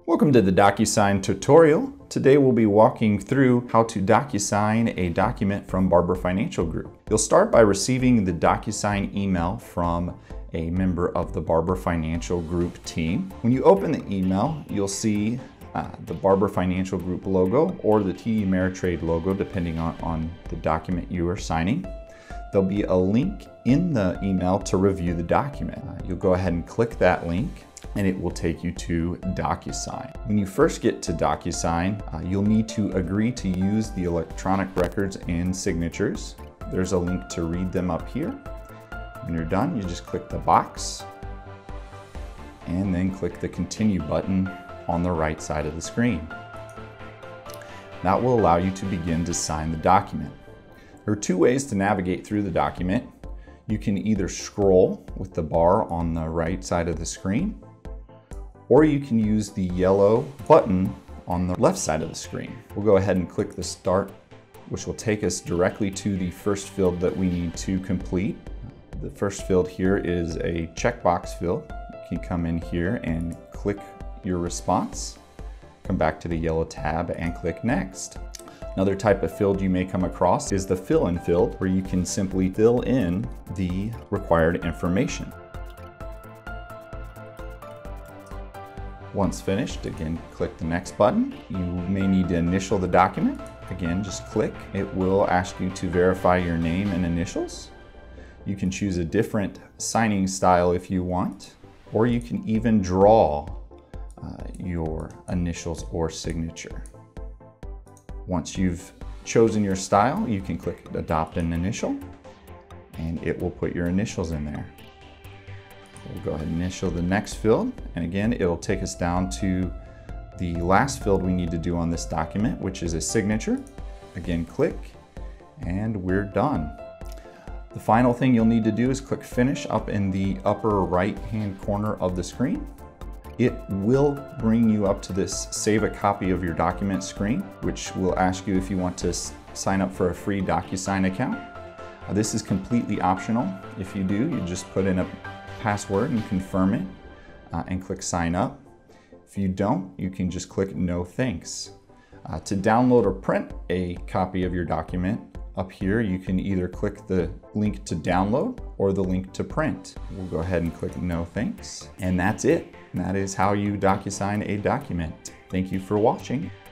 Welcome to the DocuSign tutorial. Today we'll be walking through how to DocuSign a document from Barber Financial Group. You'll start by receiving the DocuSign email from a member of the Barber Financial Group team. When you open the email, you'll see the Barber Financial Group logo or the TD Ameritrade logo, depending on the document you are signing. There'll be a link in the email to review the document. You'll go ahead and click that link and it will take you to DocuSign. When you first get to DocuSign, you'll need to agree to use the electronic records and signatures. There's a link to read them up here. When you're done, you just click the box and then click the continue button on the right side of the screen. That will allow you to begin to sign the document. There are two ways to navigate through the document. You can either scroll with the bar on the right side of the screen, or you can use the yellow button on the left side of the screen. We'll go ahead and click the start, which will take us directly to the first field that we need to complete. The first field here is a checkbox field. You can come in here and click your response, come back to the yellow tab and click next. Another type of field you may come across is the fill-in field, where you can simply fill in the required information. Once finished, again, click the next button. You may need to initial the document. Again, just click. It will ask you to verify your name and initials. You can choose a different signing style if you want, or you can even draw your initials or signature. Once you've chosen your style, you can click Adopt an Initial, and it will put your initials in there. We'll go ahead and initial the next field, and again, it'll take us down to the last field we need to do on this document, which is a signature. Again, click, and we're done. The final thing you'll need to do is click Finish up in the upper right-hand corner of the screen. It will bring you up to this Save a Copy of Your Document screen, which will ask you if you want to sign up for a free DocuSign account. This is completely optional. If you do, you just put in a password and confirm it and click Sign Up. If you don't, you can just click No Thanks. To download or print a copy of your document, up here you can either click the link to download or the link to print. We'll go ahead and click No Thanks, and that's it. And that is how you DocuSign a document. Thank you for watching.